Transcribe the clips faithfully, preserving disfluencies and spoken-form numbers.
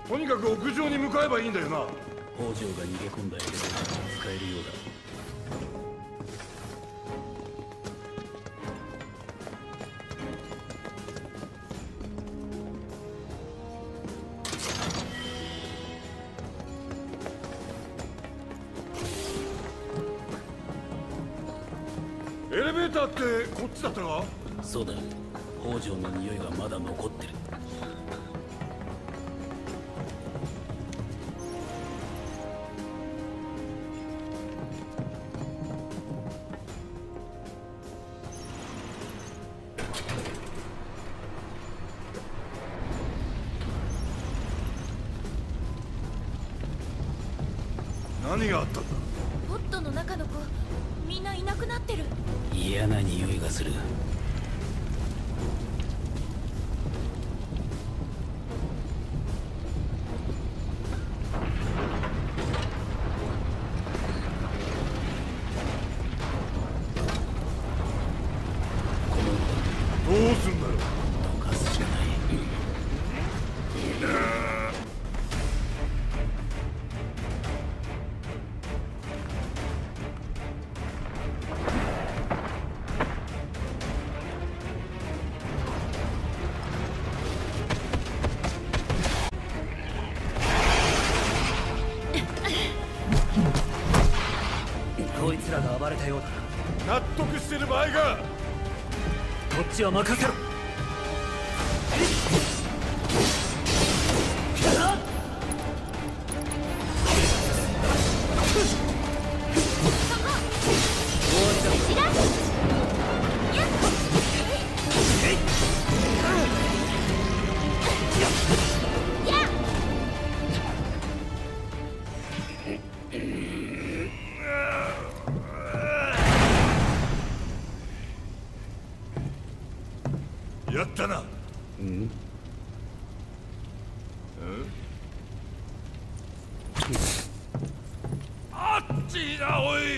とにかく屋上に向かえばいいんだよな。 北条が逃げ込んだエレベーターが使えるようだ。 エレベーターってこっちだったか？ そうだ、北条の匂いがまだ残ってる。 何があったんだ？ ポットの中の子みんないなくなってる。 嫌な匂いがする。 どうすんだよ。 溶かすしかない。 こいつらが暴れたようだな。 納得してる場合か。 こっちは任せろ。 やったな。 うん。 あっちいな、おい。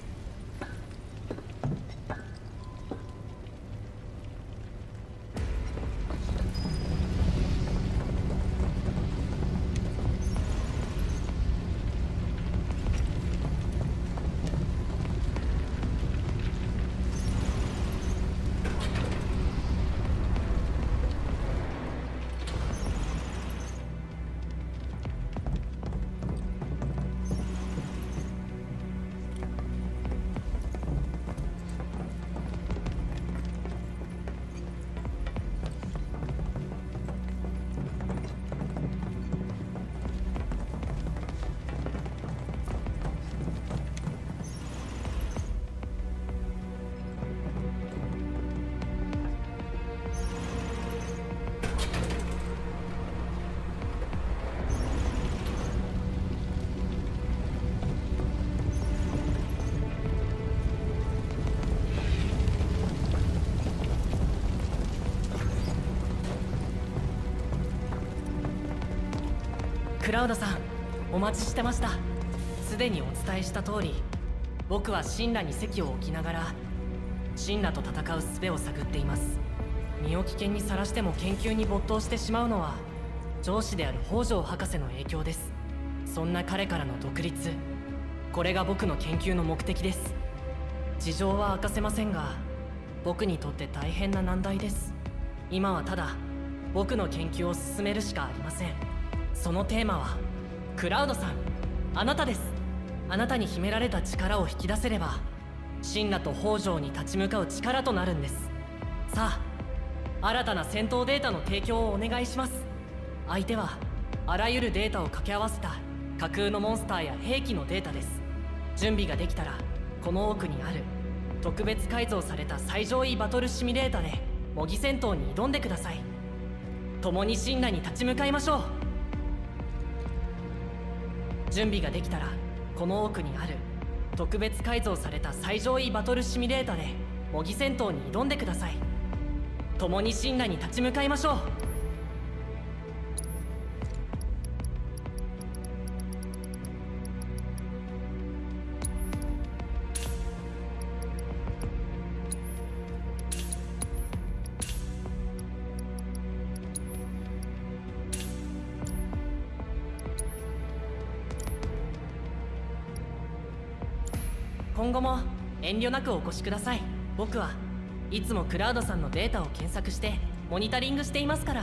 クラウドさん、お待ちしてました。すでにお伝えした通り、僕はシンラに席を置きながらシンラと戦う術を探っています。身を危険にさらしても研究に没頭してしまうのは上司である北条博士の影響です。そんな彼からの独立、これが僕の研究の目的です。事情は明かせませんが、僕にとって大変な難題です。今はただ僕の研究を進めるしかありません。そのテーマはクラウドさん、あなたです。あなたに秘められた力を引き出せればシンラと北条に立ち向かう力となるんです。さあ、新たな戦闘データの提供をお願いします。相手はあらゆるデータを掛け合わせた架空のモンスターや兵器のデータです。準備ができたらこの奥にある特別改造された最上位バトルシミュレータで模擬戦闘に挑んでください。共にシンラに立ち向かいましょう。準備ができたらこの奥にある特別改造された最上位バトルシミュレータで模擬戦闘に挑んでください。共にシンラに立ち向かいましょう。 今後も遠慮なくお越しください。僕はいつもクラウドさんのデータを検索してモニタリングしていますから。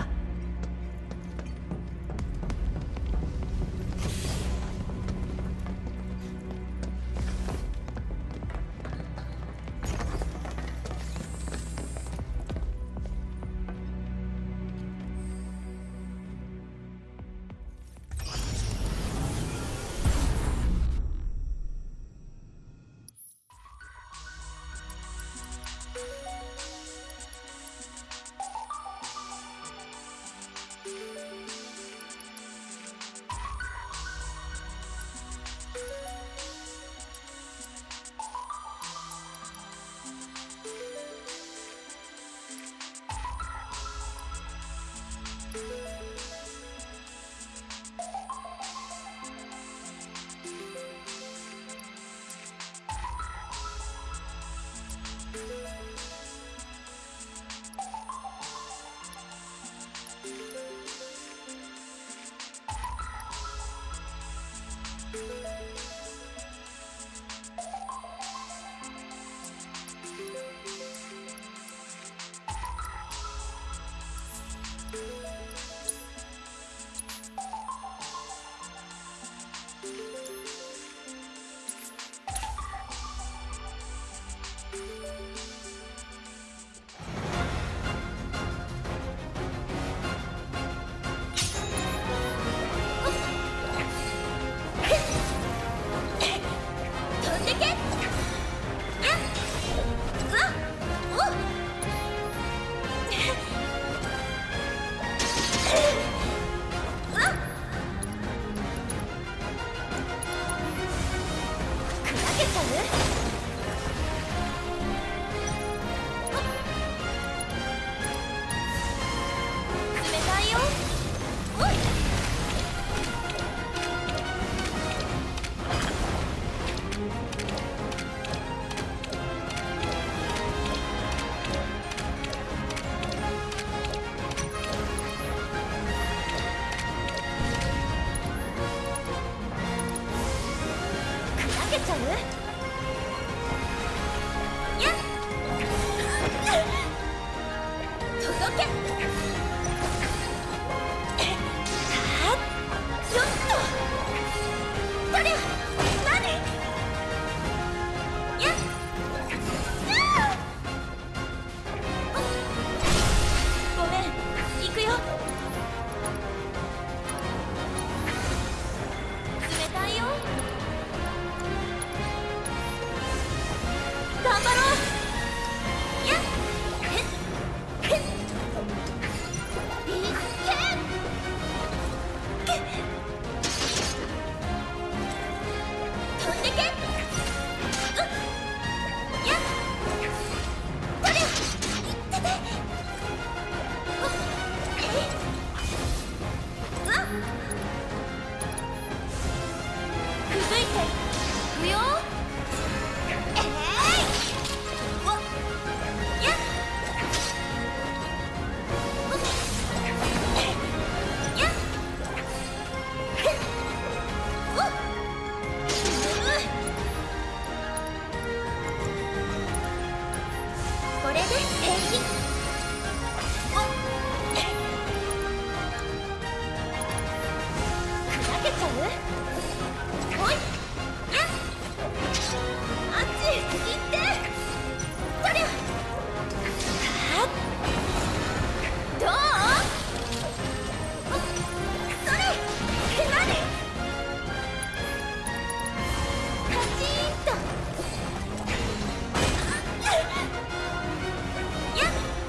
やっ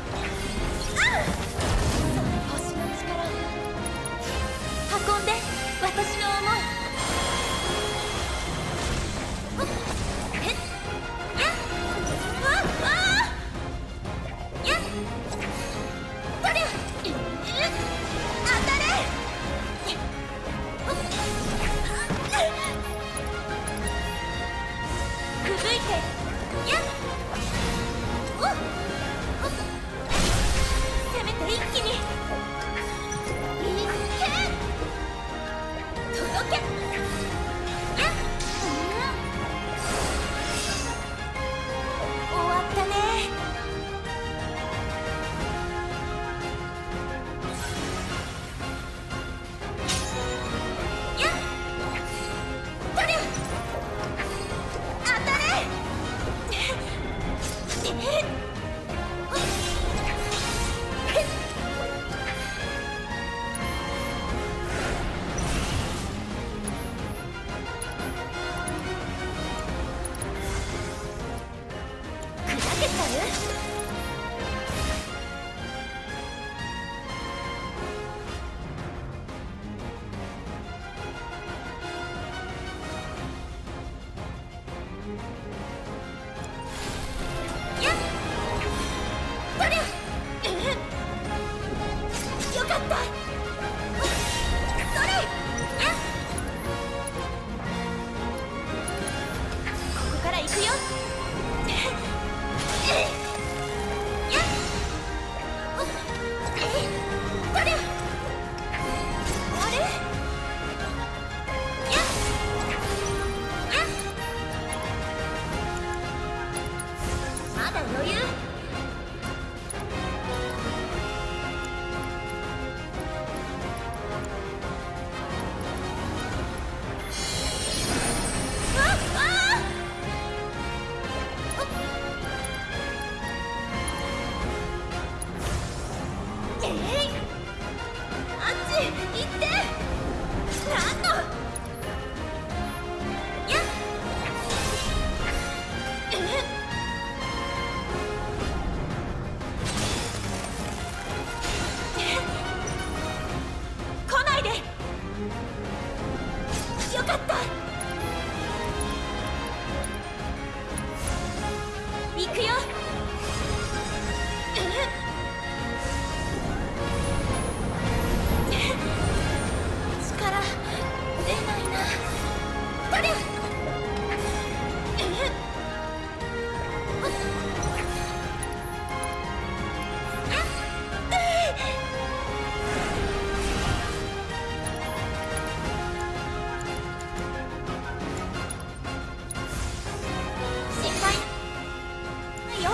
よ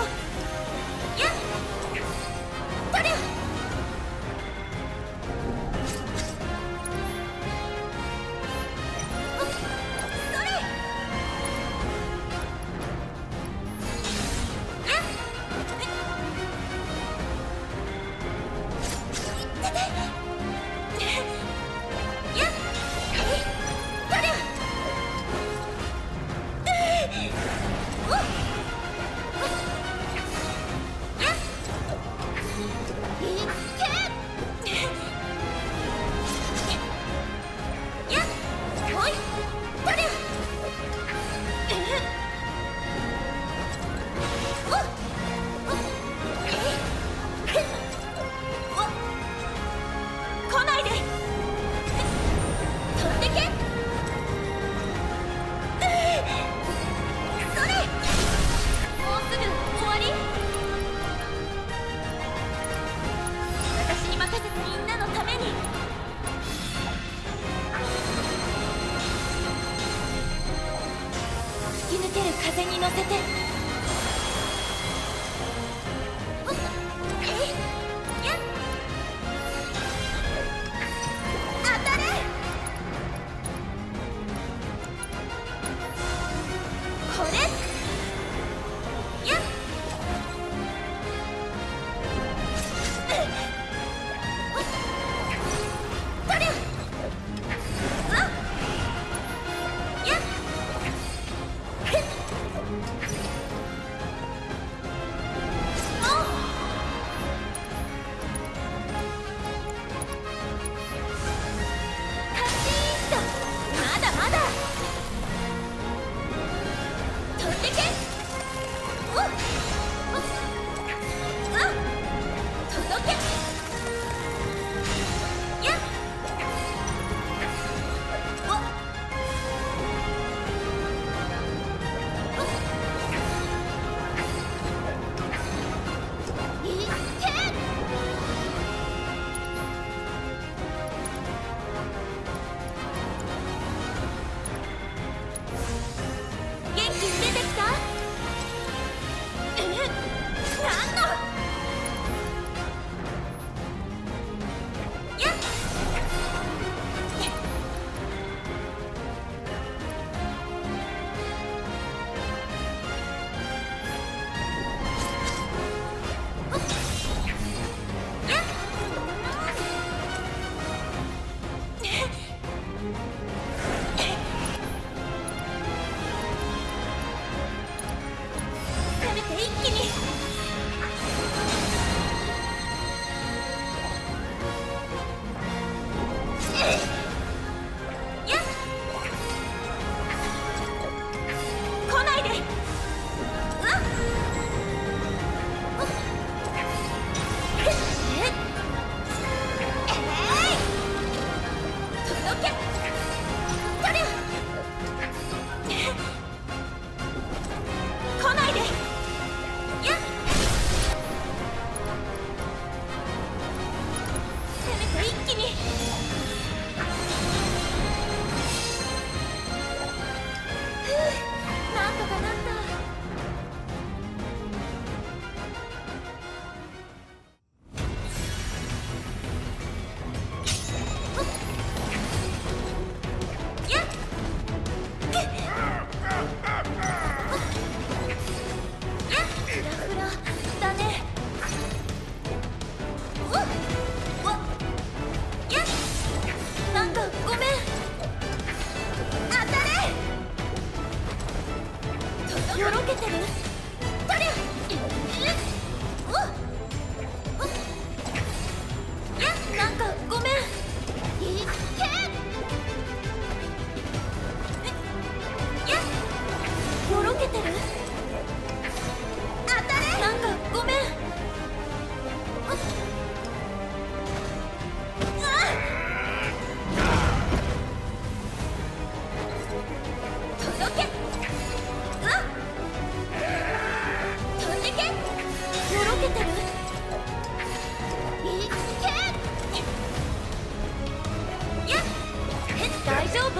めて一気にやっ来ないで。うわっえっえい届けとりゃ来ないで。やっせめて一気にふうなんとかなった。やっやっフラフラだね。うわっうわっやっなんかごめん。当たれとよろけてる。とりゃうわっやっなんかごめん。いっけやっよろけてる。当たれなんかごめん。届け。うわっ飛んでけ。よろけてる。いっけやっえ大丈夫。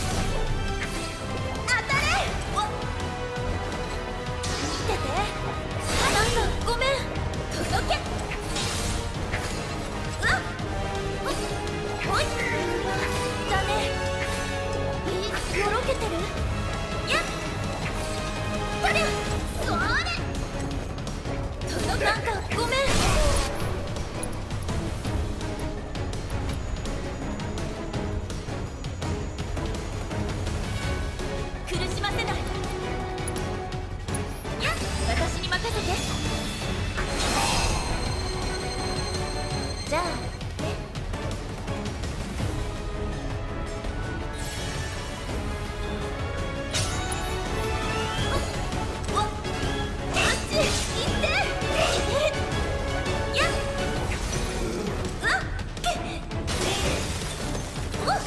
当たれ。お見てて。なんかごめん。届け。うわっおいだね。いよろけてる。やっとりゃそれ届け。なんかごめん。苦しませない。やっ私に任せて。じゃあね。おおあっち行ってやっうわっおっ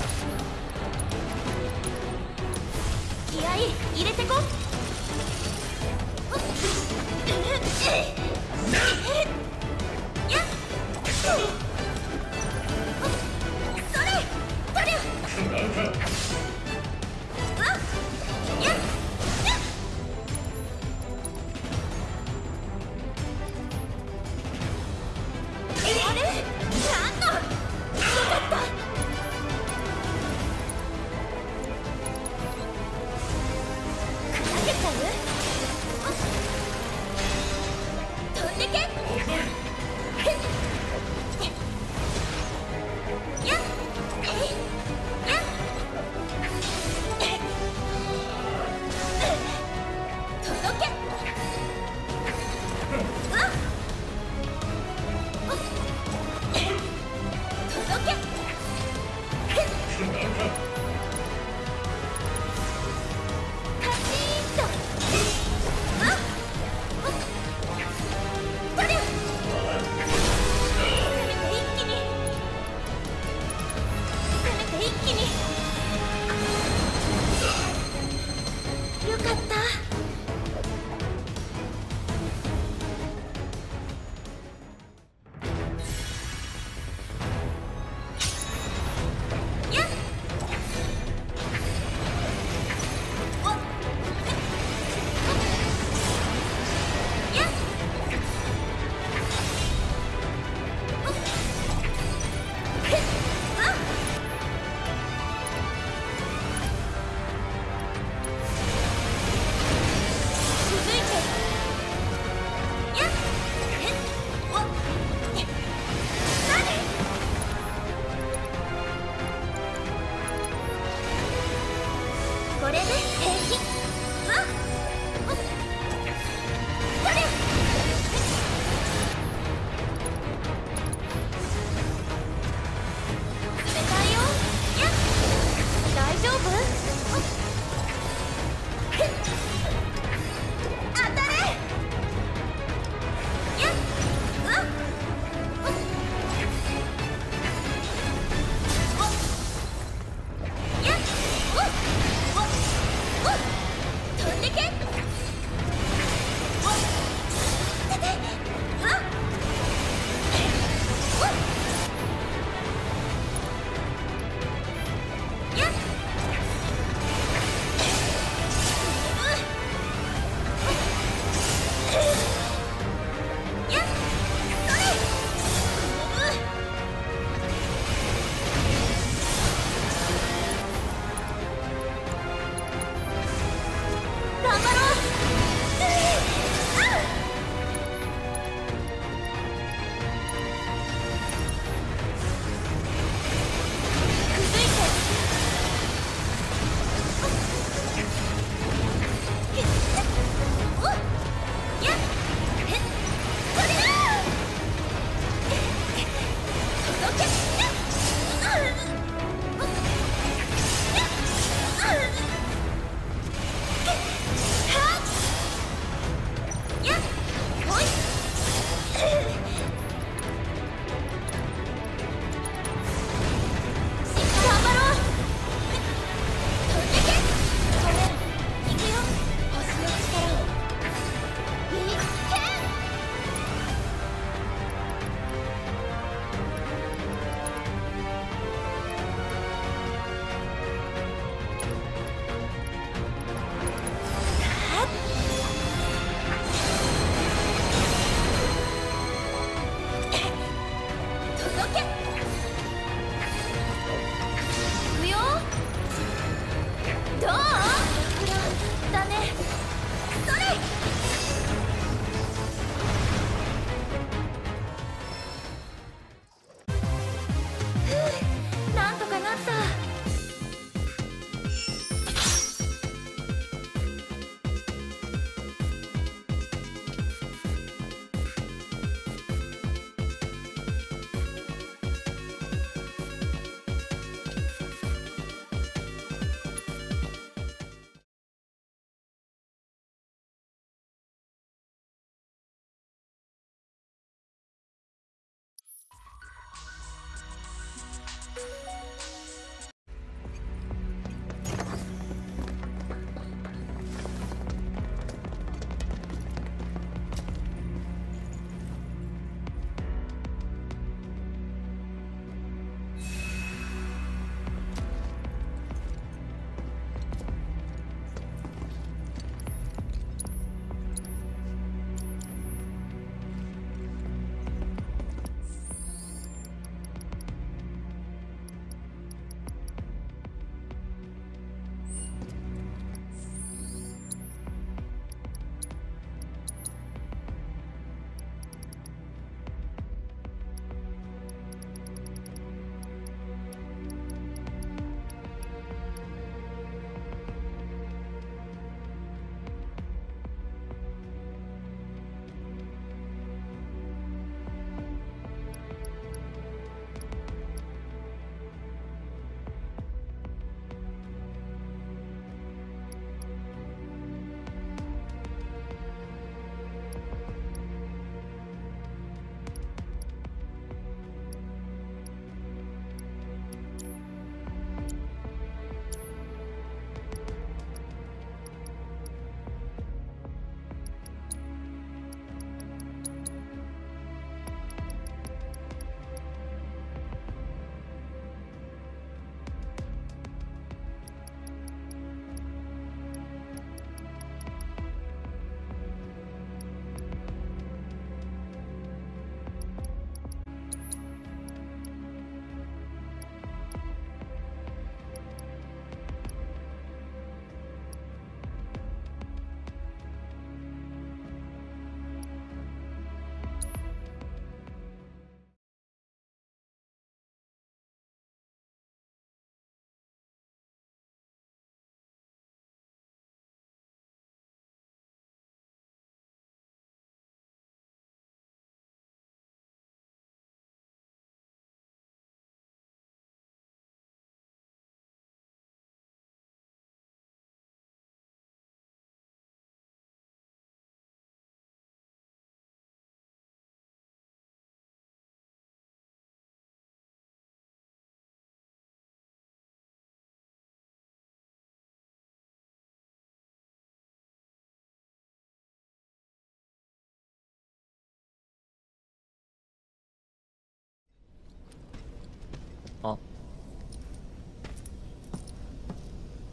気合い入れてこ。おっやっそれとりゃうわっやっあれなんのよかった。砕けちゃう。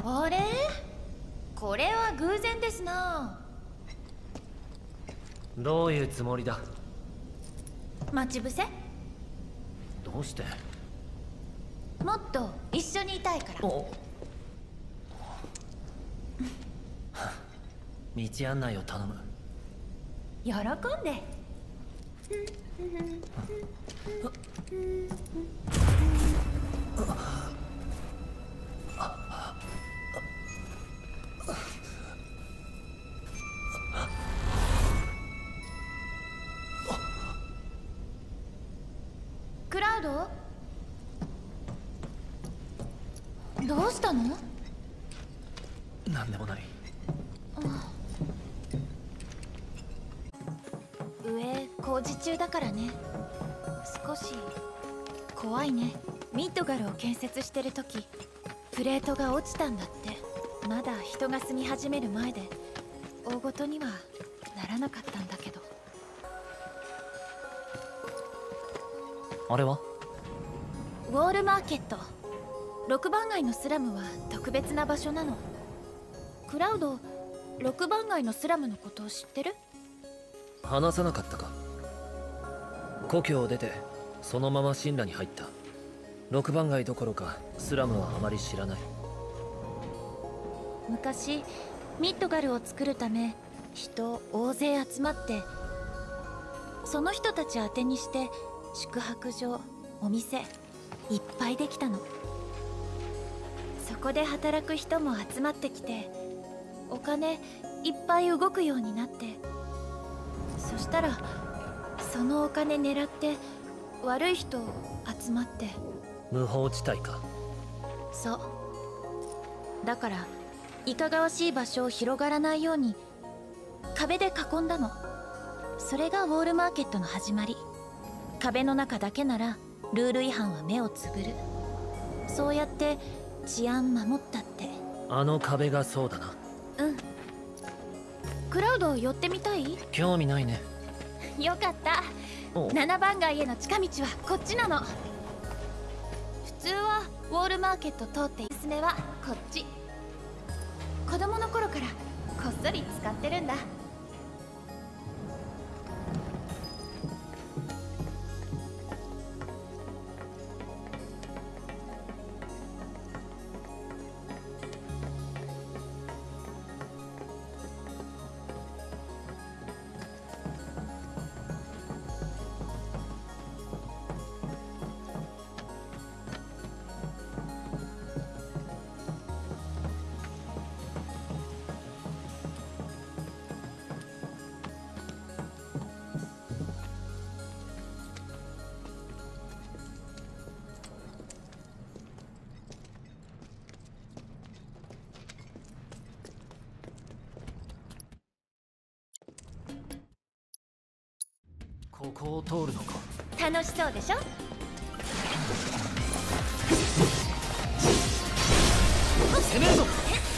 あれ、これは偶然ですな。 どういうつもりだ。 待ち伏せ？ どうして？ もっと一緒にいたいから。 お道案内を頼む。 喜んで。クラウド？どうしたの？ なんでもない。 上工事中だからね。少し怖いね。ミッドガルを建設してる時プレートが落ちたんだって。まだ人が住み始める前で大ごとにはならなかったんだけど。 あれは？ ウォールマーケット。ろくばん街のスラムは特別な場所なの。クラウド、ろくばん街のスラムのことを知ってる？ 話さなかったか。故郷を出てそのまま神羅に入った。ろくばん街どころかスラムはあまり知らない。 昔ミッドガルを作るため人大勢集まって、その人たち宛てにして宿泊所、お店いっぱいできたの。そこで働く人も集まってきて、お金いっぱい動くようになって、そしたらそのお金狙って悪い人集まって。 無法地帯か。 そうだから、いかがわしい場所を広がらないように壁で囲んだの。それがウォールマーケットの始まり。壁の中だけならルール違反は目をつぶる。そうやって治安守ったって。 あの壁がそうだな。 うん。クラウド寄ってみたい？ 興味ないね。 よかった。ななばん街への近道はこっちなの。普通はウォールマーケット通って、娘はこっち。子供の頃からこっそり使ってるんだ。 ここを通るのか。 楽しそうでしょ？ 攻めるぞ。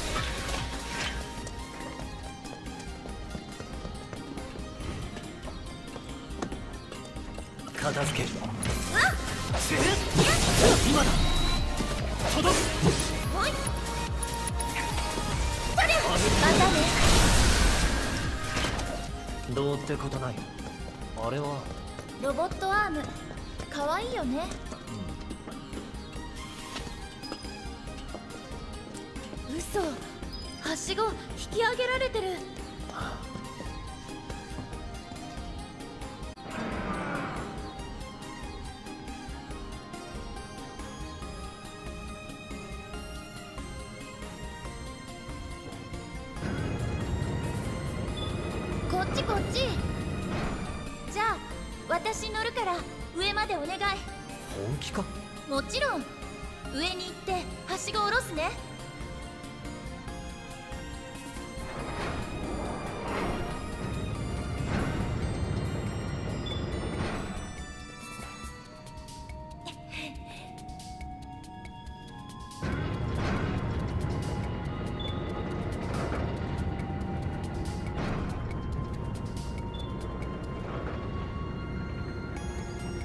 片付ける。今だ。届く。 おい。それ。またね。 どうってことない。あれはロボットアーム。かわいいよね。うん、嘘。はしご引き上げられてる。こっちこっち。じゃあ私乗るから上までお願い。 本気か？ もちろん。上に行ってはしご下ろすね。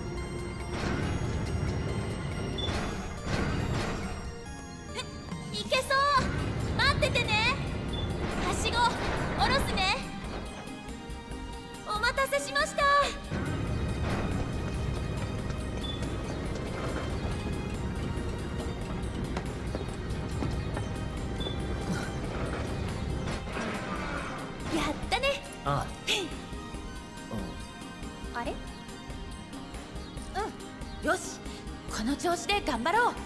行く待たせしました。やったね。 あああれ？うん、よし、この調子で頑張ろう。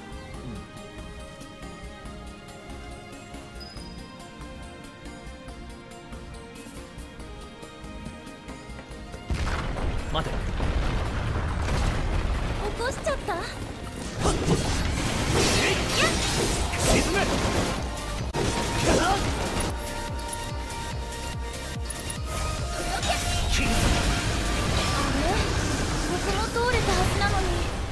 待て。 起こしちゃった？ 沈め。 僕も通れたはずなのに。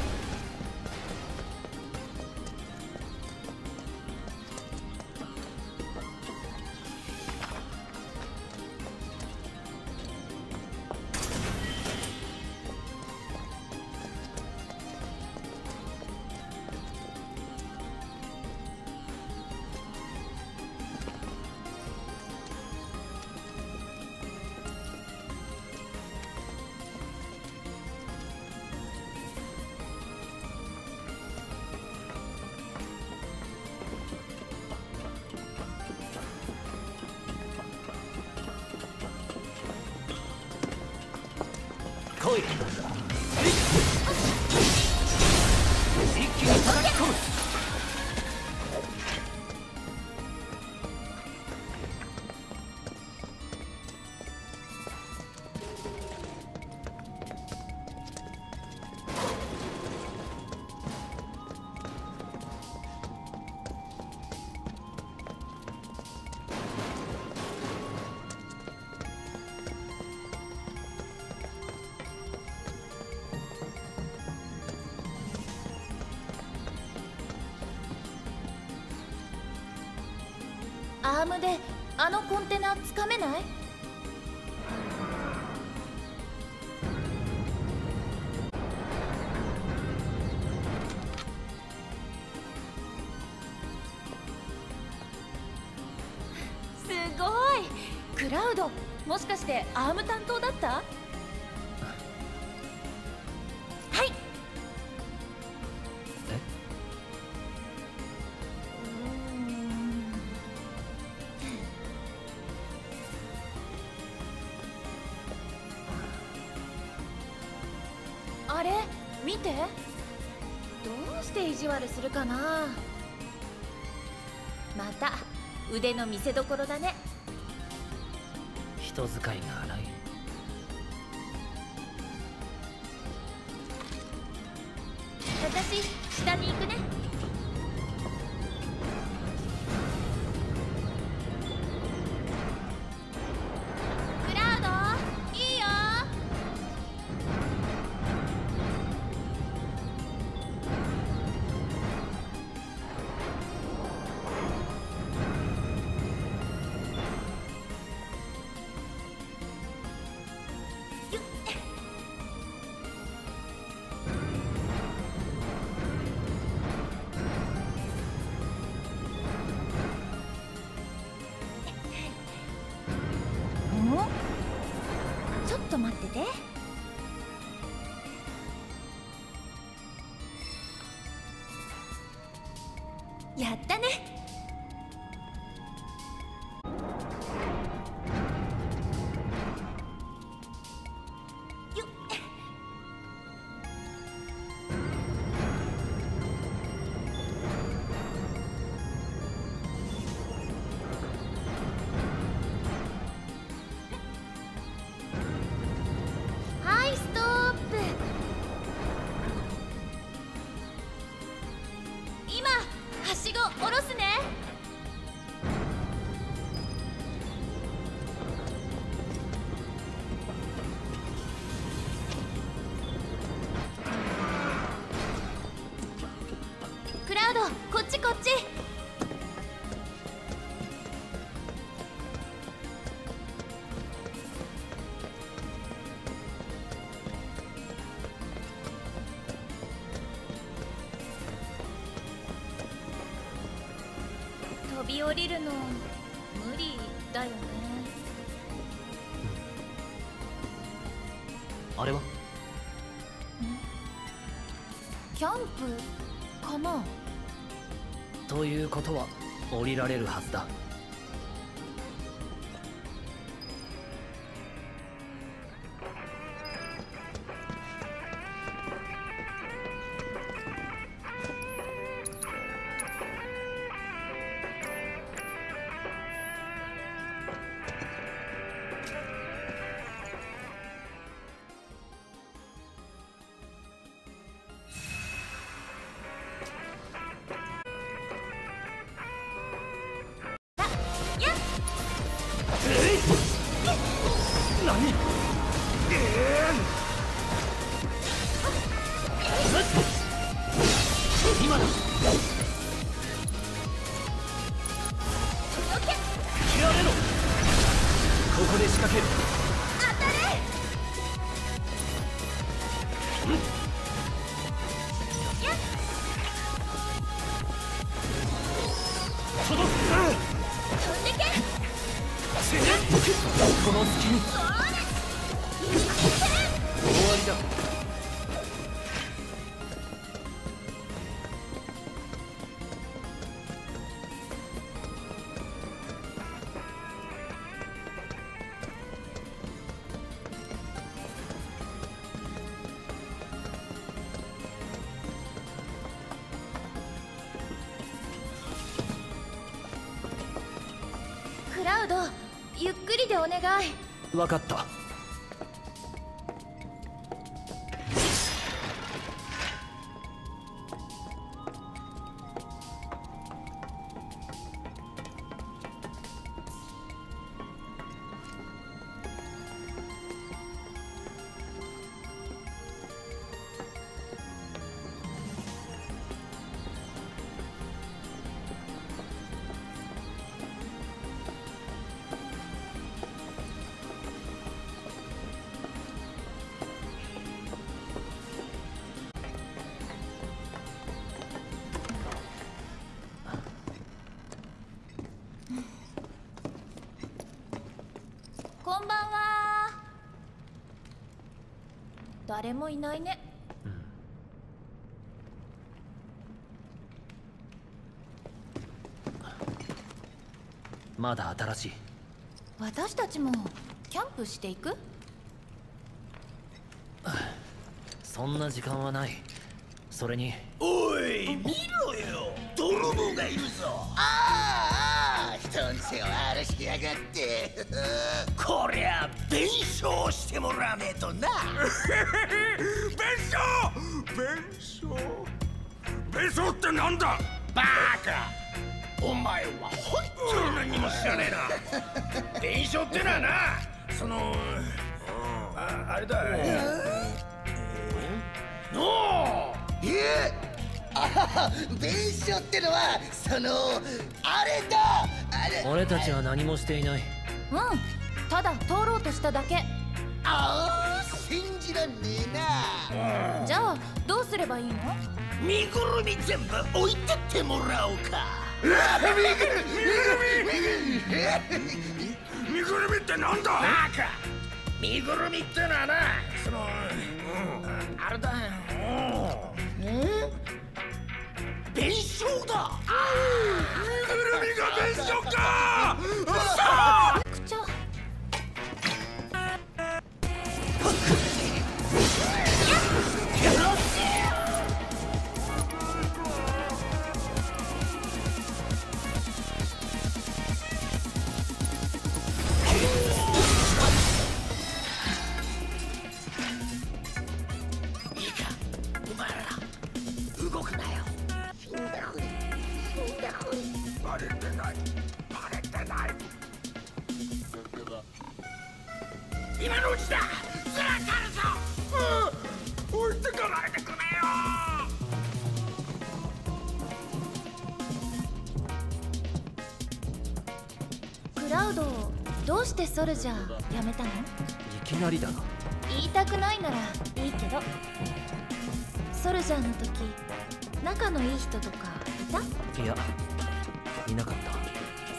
来い。一気に叩き込む。アームであのコンテナつかめない？すごい！クラウド、もしかしてアーム担当だった？はい。 え？ あれ見て、どうして意地悪するかな。また腕の見せ所だね。 人使いが荒い。 私下に行くね。クラウド、いいよ。ちょっと待ってて。やったね。よっ。はい、ストップ。今はしご下ろすね。クラウド、こっちこっち。飛び降りるの無理だよね。 あれはキャンプかな。 ということは降りられるはずだ。 今だ。切られろ。ここで仕掛ける。 当たれ。やっ届く。 飛んでけ。 この隙にそれ終わりだ。 クラウド、ゆっくりでお願い。 分かった。 こんばんは。誰もいないね。 まだ新しい。 私たちもキャンプしていく？ そんな時間はない。それにおい見ろよ、泥棒がいるぞ。ああ人んちを荒らしてやがってこりゃ弁償してもらわねえとな弁償弁償弁償ってなんだ。 バカ、お前は本当に何も知らねえな弁償ってのはな、そのああれだのうえあ弁償ってのはそのあれだあれ。 俺たちは何もしていない。 うん、ただ通ろうとしただけ。 ああ信じらんねえな。 じゃあどうすればいいの？ 身ぐるみ全部置いてってもらおうか。 身ぐるみってなんだ。 バカ、身ぐるみってのはな、その、うん、あれだよ。弁償だ。 身ぐるみが弁償か。うっくちゃ。 いいか、お前ら動くなよ。死んだふり、死んだふり。 バレてないバレてない。 今のうちだ。ずらかるぞ。 うん、置いてかないでくれよ。 クラウド、どうしてソルジャーやめたの？ いきなりだな。 言いたくないならいいけど。ソルジャーの時仲のいい人とかいた？ いや、いなかった。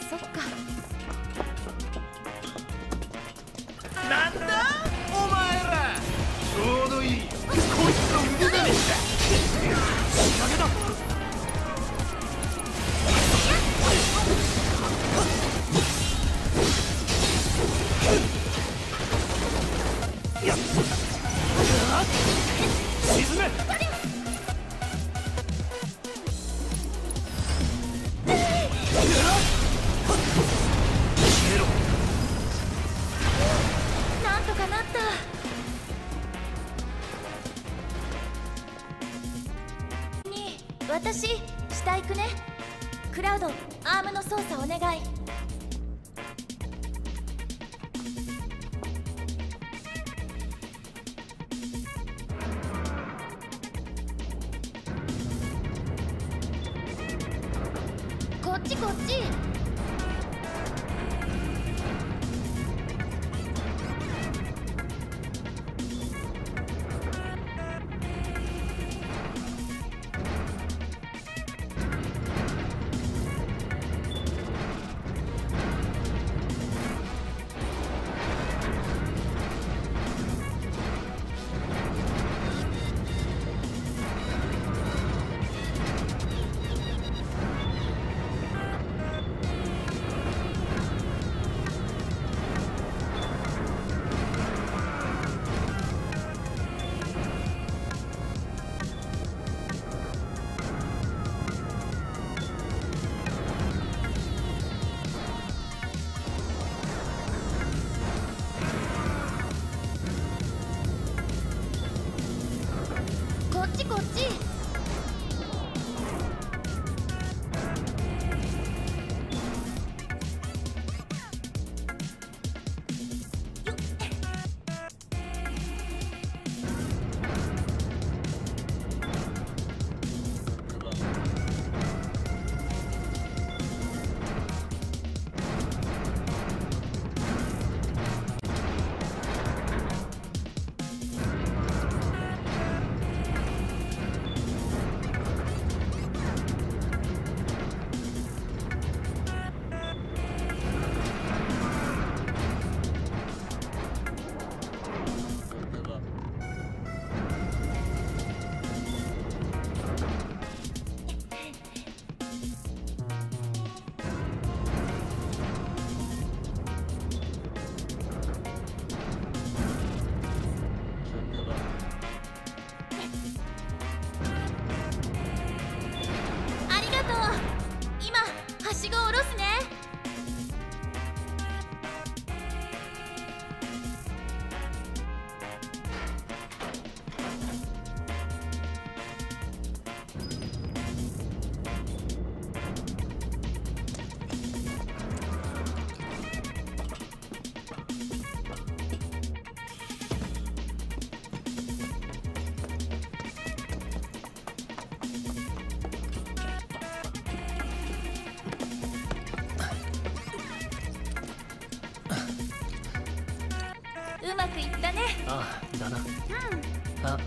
そっか。 なんだお前ら、 沈め。 なんとかなった。に私下行くね。クラウド、アームの操作お願い。こっちこっち。こっちこっち。うまくいったね。 ああ、だな。 うん。 あ、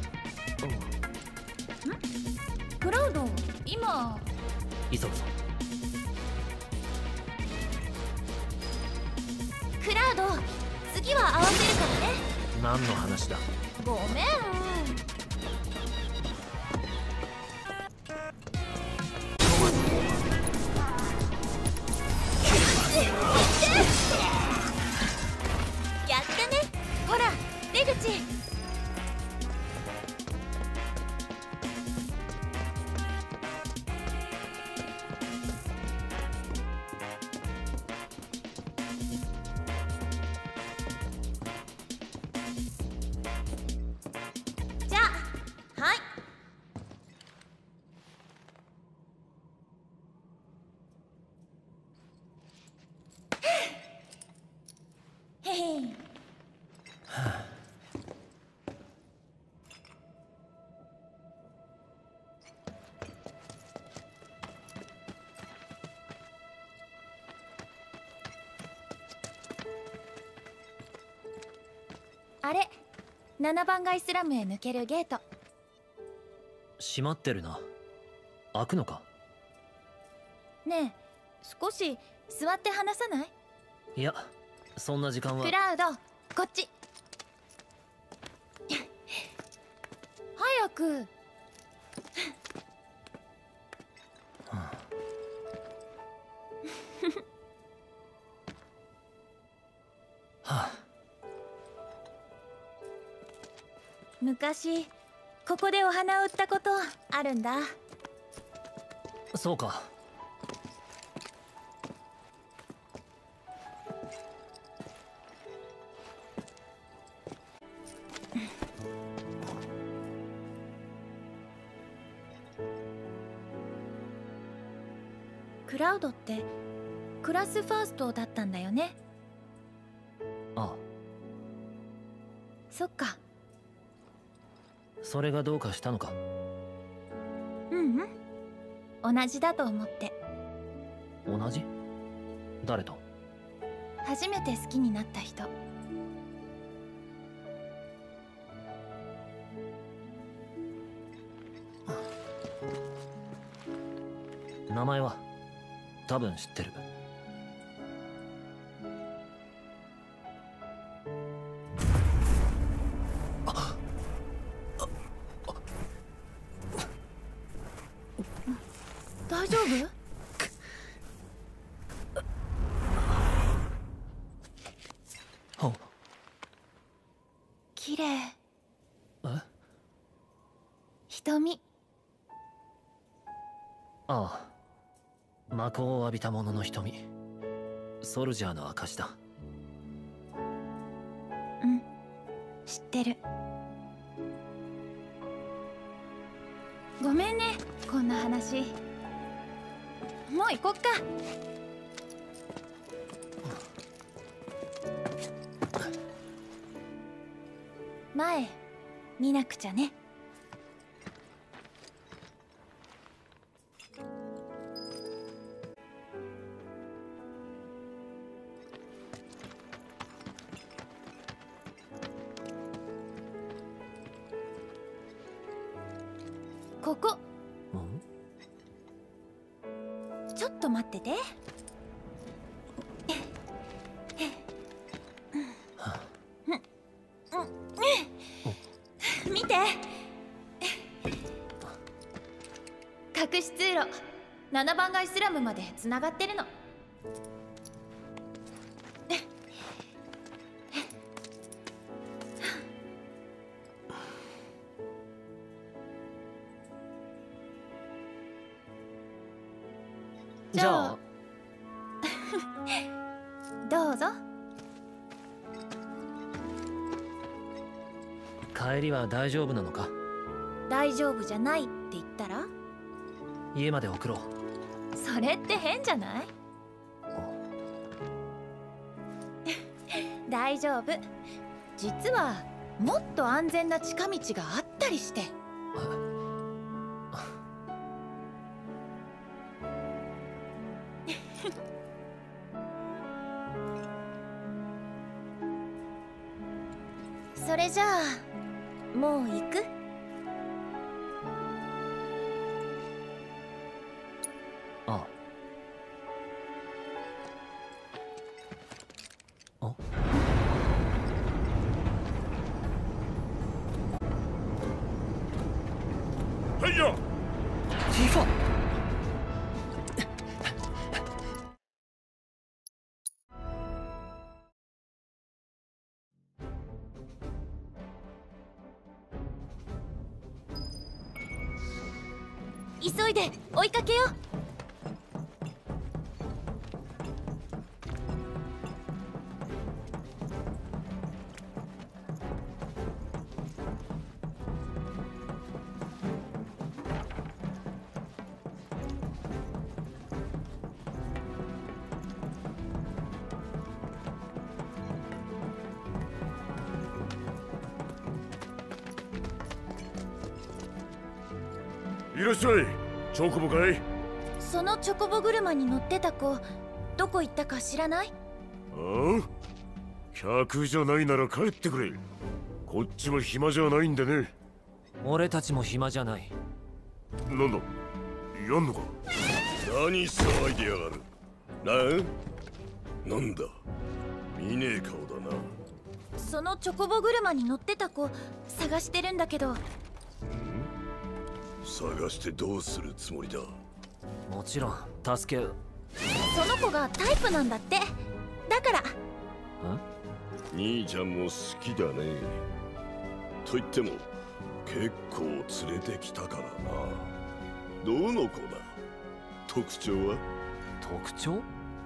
ん？クラウド、今。 急ぐぞ。 クラウド、次は合わせるからね。 何の話だ。 ごめん。やったね。ほら、出口。じゃあ、はい。へへ。あれ、ななばん街スラムへ抜けるゲート。 閉まってるな。開くのか。 ねえ、少し座って話さない？ いや、そんな時間は。 クラウド、こっち。早く。 はあ、 昔ここでお花を売ったことあるんだ。 そうか。 クラウドってクラスファーストだったんだよね。 ああ。 そっか。 それがどうかしたのか？ うんうん、同じだと思って。 同じ？誰と？ 初めて好きになった人。 名前は多分知ってる。 大丈夫？ あ、 綺麗。 え？ 瞳。 ああ、魔法を浴びた者の瞳。ソルジャーの証だ。 うん、知ってる。ごめんね、こんな話。もう行こっか。前見なくちゃね。ここ。ちょっと待ってて。見て。隠し通路ななばん街スラムまでつながってるの。 じゃあどうぞ。 帰りは大丈夫なのか？ 大丈夫じゃないって言ったら？ 家まで送ろう。 それって変じゃない？大丈夫。実はもっと安全な近道があったりして。それじゃあもう行く？ ああ。あ？ はいや。 ティファ。 急いで追いかけよう。 いらっしゃい。チョコボかい？ そのチョコボ車に乗ってた子どこ行ったか知らない？ ああ、客じゃないなら帰ってくれ。こっちは暇じゃないんでね。 俺たちも暇じゃない。 なんだ、やんのか？ 何騒いでやがる。な、なんだ、見ねえ顔だな。 そのチョコボ車に乗ってた子探してるんだけど。 探してどうするつもりだ？ もちろん助ける。 その子がタイプなんだって。だから。 兄ちゃんも好きだね。 と言っても結構連れてきたからな。どの子だ？特徴は？ 特徴？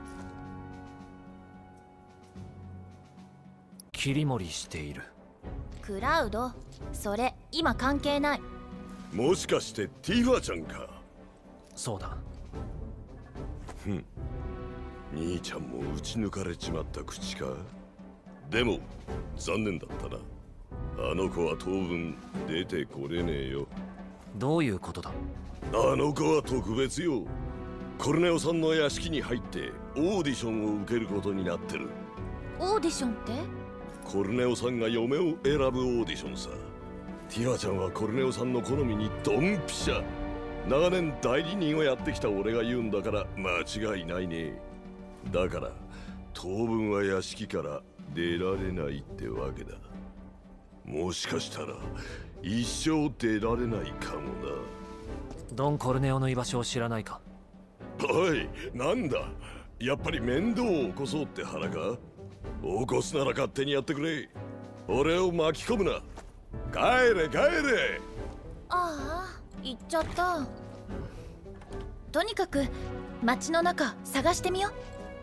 切り盛りしている。 クラウド、それ今関係ない。 もしかしてティファちゃんか？ そうだ。 ふん、兄ちゃんも打ち抜かれちまった口か。でも残念だったな。あの子は当分出てこれねえよ。 どういうことだ？ あの子は特別よ。コルネオさんの屋敷に入ってオーディションを受けることになってる。 オーディションって？ コルネオさんが嫁を選ぶオーディションさ。ティファちゃんはコルネオさんの好みにドンピシャ。長年代理人をやってきた俺が言うんだから間違いないね。だから当分は屋敷から出られないってわけだ。もしかしたら一生出られないかもな。 ドン・コルネオの居場所を知らないか？ おい、なんだ、やっぱり面倒を起こそうって腹か？起こすなら勝手にやってくれ。俺を巻き込むな。帰れ帰れ。 ああ、行っちゃった。とにかく街の中探してみよう。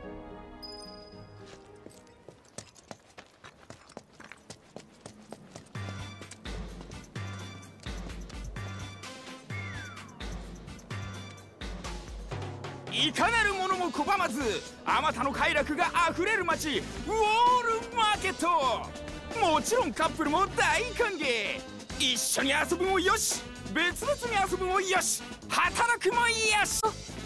いかなる者も拒まず、あまたの快楽があふれる街、ウォールマーケット。もちろんカップルも大歓迎。一緒に遊ぶもよし、別々に遊ぶもよし、働くもよし。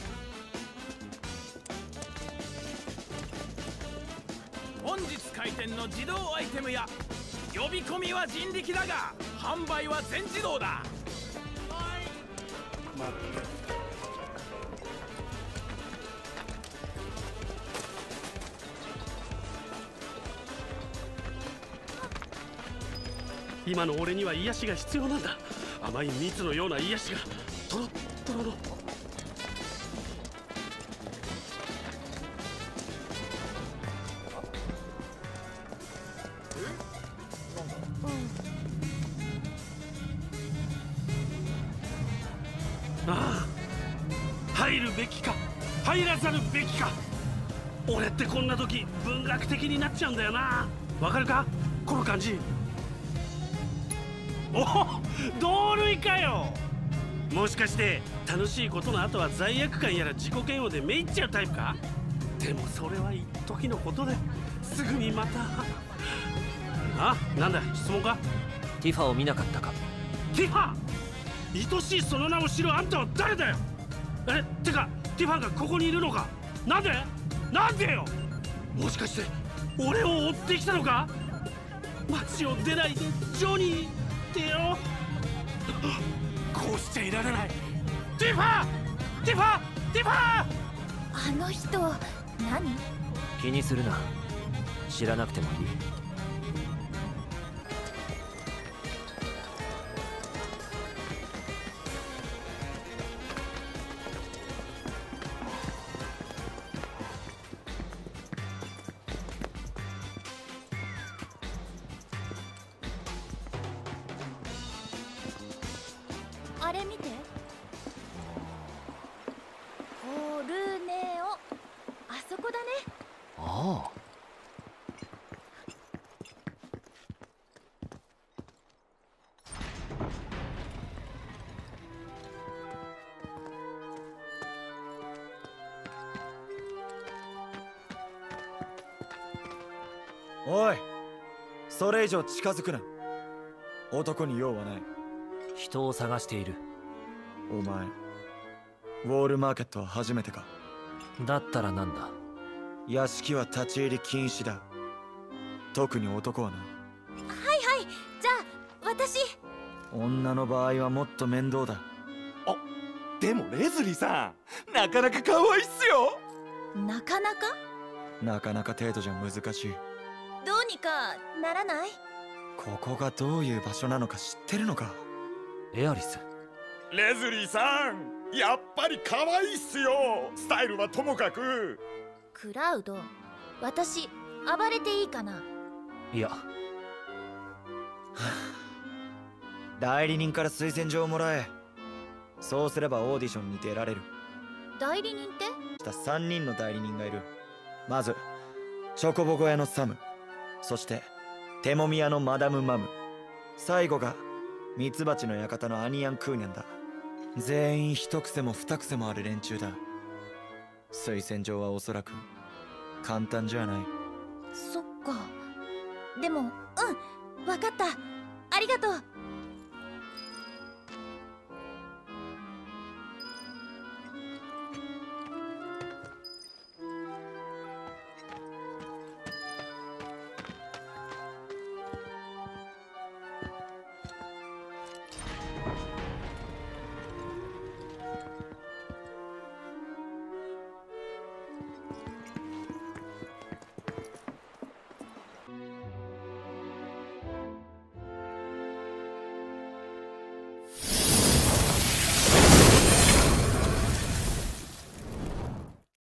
本日開店の自動アイテムや呼び込みは人力だが販売は全自動だ。待って。 今の俺には癒しが必要なんだ。甘い蜜のような癒しがトロットロの。ああ、入るべきか入らざるべきか。俺ってこんな時文学的になっちゃうんだよな。わかるかこの感じ。おお、同類かよ。もしかして楽しいことの後は罪悪感やら自己嫌悪でめいっちゃうタイプか。でもそれは一時のことですぐにまた。あ、なんだ質問か。 ティファを見なかったか？ ティファ、愛しいその名を知るあんたは誰だよ。え、てかティファがここにいるのか。なんでなんでよ。もしかして俺を追ってきたのか。街を出ないでジョニーってよ。こうしちゃいられない。ティファティファティファ。 あの人何？ 気にするな。知らなくてもいい。 あれ見て。コルネオ、あそこだね。 ああ。 おい、それ以上近づくな。男に用はない。 人を探している。 お前、ウォールマーケットは初めてか？ だったらなんだ。 屋敷は立ち入り禁止だ。特に男はな。 はいはい、じゃあ私。 女の場合はもっと面倒だ。 あ、でもレズリーさん、なかなか可愛いっすよ。 なかなかなかなか程度じゃ難しい。 どうにかならない？ ここがどういう場所なのか知ってるのか？ エアリス。 レズリーさん、やっぱり可愛いっすよ。スタイルはともかく。 クラウド、私暴れていいかな？ いや。 代理人から推薦状をもらえ。そうすればオーディションに出られる。 代理人ってさんにんの代理人がいる。まずチョコボコ屋のサム、そして手もみ屋のマダムマム、最後がミツバチの館のアニヤン・クーニャンだ。全員一癖も二癖もある連中だ。推薦状はおそらく簡単じゃない。 そっか。でもうん、分かった。ありがとう。